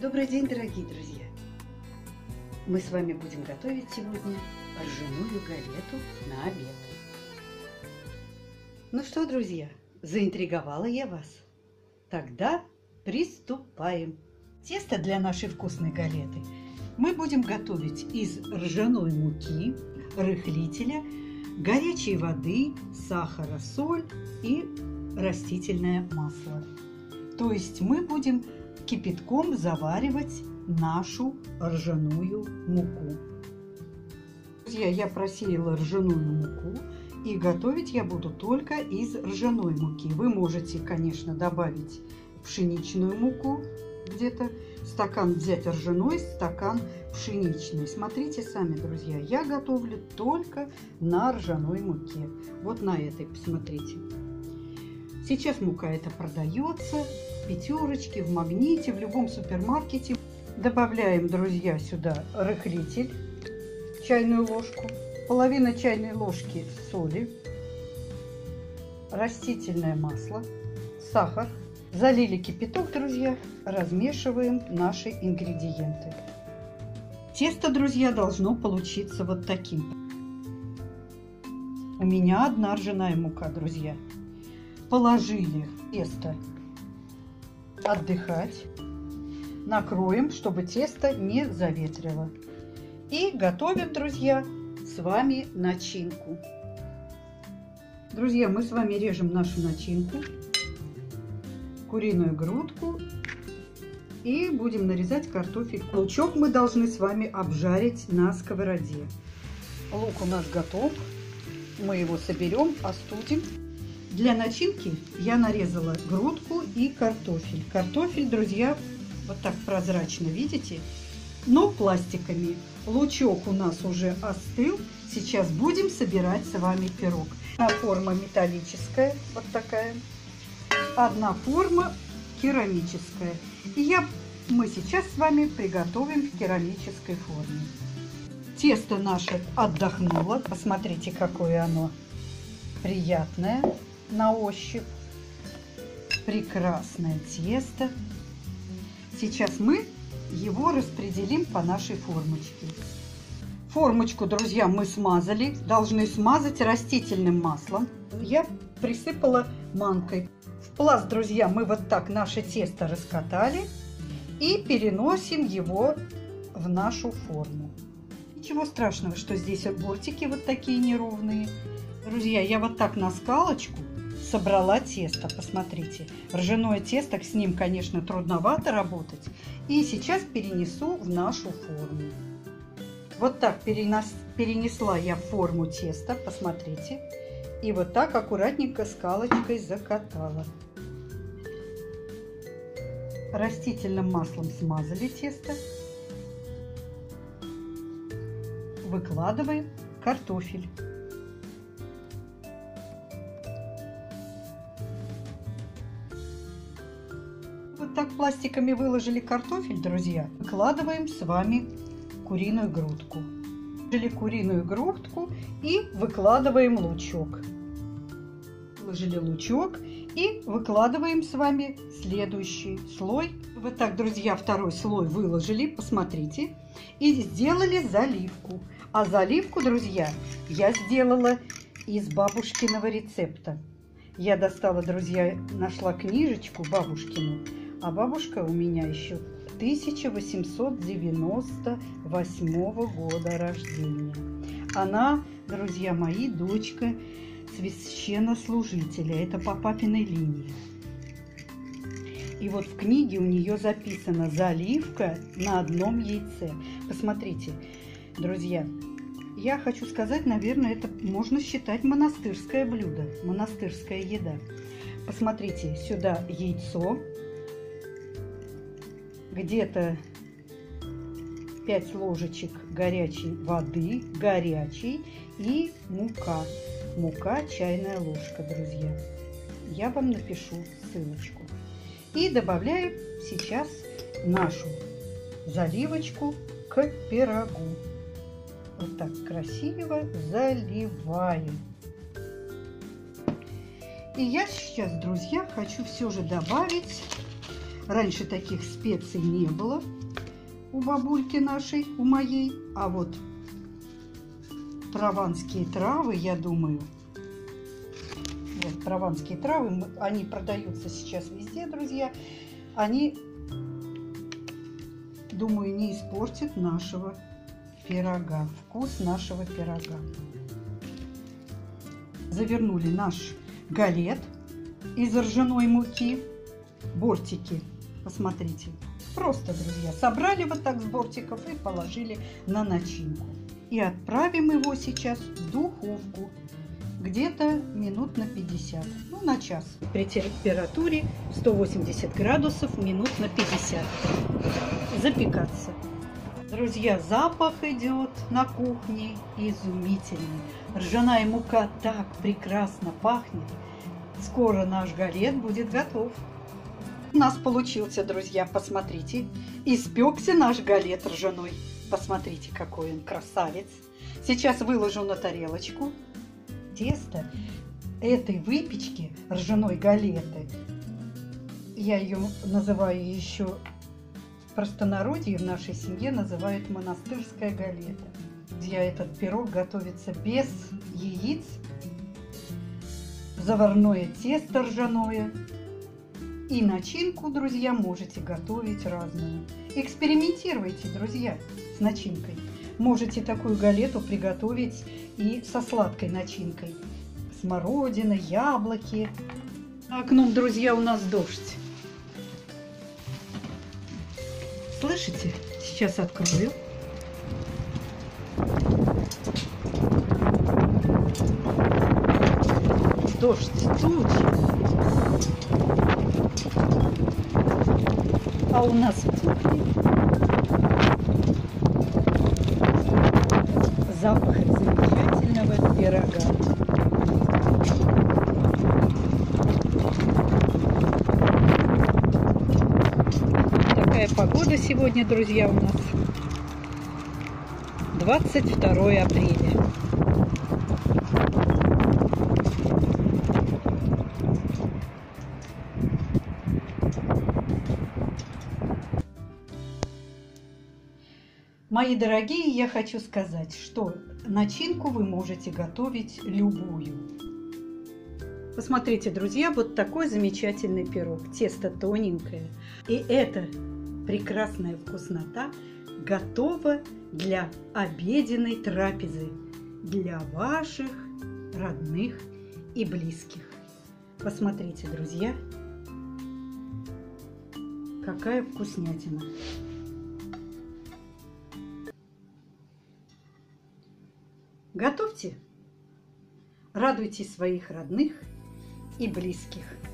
Добрый день, дорогие друзья! Мы с вами будем готовить сегодня ржаную галету на обед. Ну что, друзья, заинтриговала я вас? Тогда приступаем! Тесто для нашей вкусной галеты мы будем готовить из ржаной муки, рыхлителя, горячей воды, сахара, соль и растительное масло. То есть мы будем кипятком заваривать нашу ржаную муку. Друзья, я просеяла ржаную муку, и готовить я буду только из ржаной муки. Вы можете, конечно, добавить пшеничную муку, где-то стакан взять ржаной, стакан пшеничной. Смотрите сами, друзья, я готовлю только на ржаной муке. Вот на этой, посмотрите. Сейчас мука эта продается в Пятерочке, в Магните, в любом супермаркете. Добавляем, друзья, сюда рыхлитель, чайную ложку, половина чайной ложки соли, растительное масло, сахар. Залили кипяток, друзья, размешиваем наши ингредиенты. Тесто, друзья, должно получиться вот таким. У меня одна ржаная мука, друзья. Положили тесто отдыхать, накроем, чтобы тесто не заветрило. И готовим, друзья, с вами начинку. Друзья, мы с вами режем нашу начинку, куриную грудку, и будем нарезать картофель. Лучок мы должны с вами обжарить на сковороде. Лук у нас готов, мы его соберем, остудим. Для начинки я нарезала грудку и картофель. Картофель, друзья, вот так прозрачно, видите? Но пластиками. Лучок у нас уже остыл. Сейчас будем собирать с вами пирог. Одна форма металлическая, вот такая. Одна форма керамическая. И мы сейчас с вами приготовим в керамической форме. Тесто наше отдохнуло. Посмотрите, какое оно приятное на ощупь. Прекрасное тесто. Сейчас мы его распределим по нашей формочке. Формочку, друзья, мы смазали. Должны смазать растительным маслом. Я присыпала манкой. В пласт, друзья, мы вот так наше тесто раскатали и переносим его в нашу форму. Ничего страшного, что здесь бортики вот такие неровные. Друзья, я вот так на скалочку собрала тесто. Посмотрите, ржаное тесто, с ним, конечно, трудновато работать. И сейчас перенесу в нашу форму. Вот так перенесла я в форму теста, посмотрите. И вот так аккуратненько скалочкой закатала. Растительным маслом смазали тесто. Выкладываем картофель. Вот так пластиками выложили картофель, друзья. Выкладываем с вами куриную грудку. Выложили куриную грудку и выкладываем лучок. Выложили лучок и выкладываем с вами следующий слой. Вот так, друзья, второй слой выложили, посмотрите, и сделали заливку. А заливку, друзья, я сделала из бабушкиного рецепта. Я достала, друзья, нашла книжечку бабушкину, а бабушка у меня еще 1898 года рождения. Она, друзья мои, дочка священнослужителя. Это по папиной линии. И вот в книге у нее записано заливка на одном яйце. Посмотрите, друзья, я хочу сказать, наверное, это можно считать монастырское блюдо, монастырская еда. Посмотрите, сюда яйцо, где-то 5 ложечек горячей воды, горячей, и мука. Мука чайная ложка, друзья. Я вам напишу ссылочку. И добавляю сейчас нашу заливочку к пирогу. Вот так красиво заливаем. И я сейчас, друзья, хочу все же добавить Раньше таких специй не было у бабульки нашей, у моей. А вот прованские травы, я думаю, вот прованские травы, они продаются сейчас везде, друзья. Они, думаю, не испортят нашего пирога, вкус нашего пирога. Завернули наш галет из ржаной муки. Бортики, посмотрите. Просто, друзья, собрали вот так с бортиков и положили на начинку. И отправим его сейчас в духовку. Где-то минут на 50, ну на час. При температуре 180 градусов минут на 50. Запекаться. Друзья, запах идет на кухне изумительный. Ржаная мука так прекрасно пахнет. Скоро наш галет будет готов. У нас получился, друзья, посмотрите. Испекся наш галет ржаной. Посмотрите, какой он красавец. Сейчас выложу на тарелочку. Тесто этой выпечки ржаной галеты, я ее называю еще в простонародье, в нашей семье называют монастырская галета. Этот пирог готовится без яиц, заварное тесто ржаное. И начинку, друзья, можете готовить разную. Экспериментируйте, друзья, с начинкой. Можете такую галету приготовить и со сладкой начинкой. Смородина, яблоки. За окном, друзья, у нас дождь. Слышите? Сейчас открою. Дождь, тучи. А у нас запах замечательного пирога. Такая погода сегодня, друзья, у нас 22 апреля. Мои дорогие, я хочу сказать, что начинку вы можете готовить любую. Посмотрите, друзья, вот такой замечательный пирог. Тесто тоненькое. И эта прекрасная вкуснота готова для обеденной трапезы, для ваших родных и близких. Посмотрите, друзья, какая вкуснятина. Готовьте, радуйте своих родных и близких.